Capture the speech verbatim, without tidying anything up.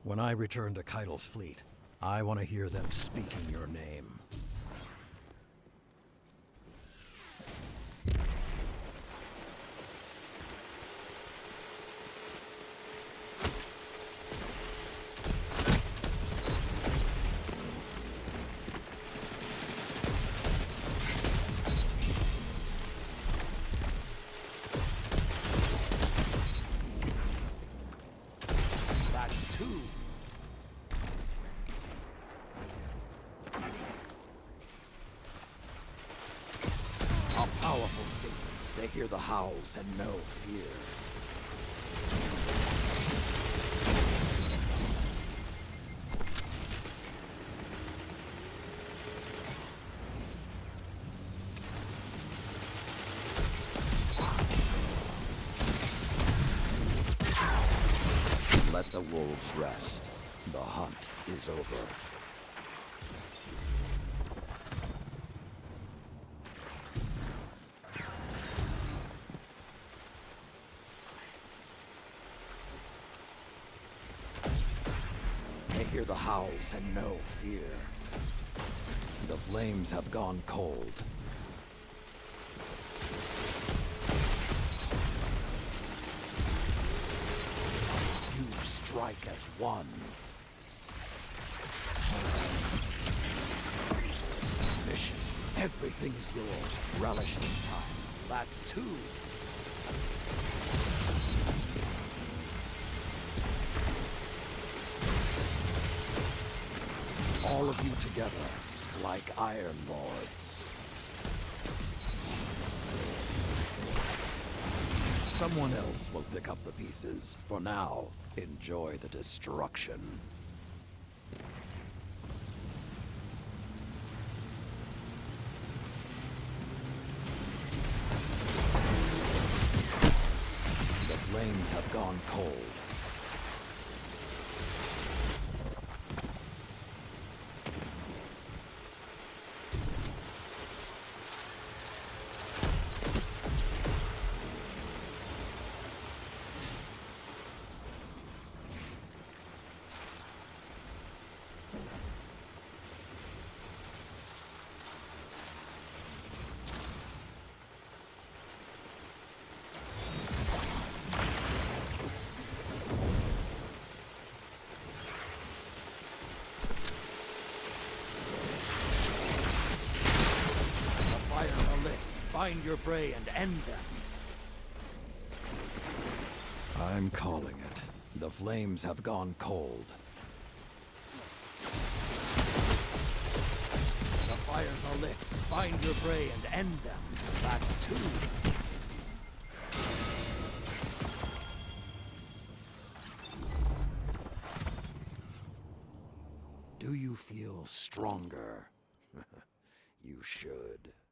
When I return to Keitel's fleet, I want to hear them speaking your name. That's two. A powerful statement. They hear the howls and know fear. Let the wolves rest. The hunt is over. They hear the howls and know fear. The flames have gone cold. You strike as one. Vicious. Everything is yours. Relish this time. That's two. All of you together, like Iron Lords. Someone else will pick up the pieces. For now, enjoy the destruction. The flames have gone cold. Find your prey and end them. I'm calling it. The flames have gone cold. The fires are lit. Find your prey and end them. That's two. Do you feel stronger? You should.